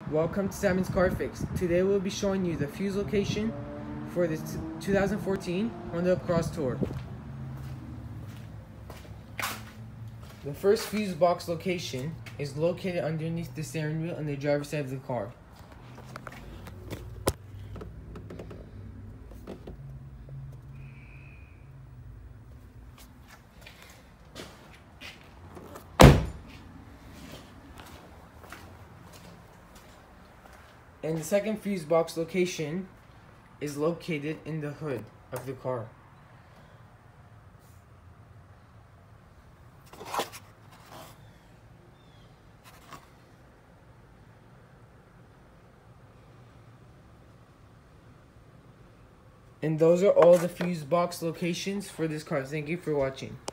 Welcome to Simon's Car Fix. Today we'll be showing you the fuse location for this 2014 Honda Crosstour. The first fuse box location is located underneath the steering wheel on the driver's side of the car. And the second fuse box location is located in the hood of the car. And those are all the fuse box locations for this car. Thank you for watching.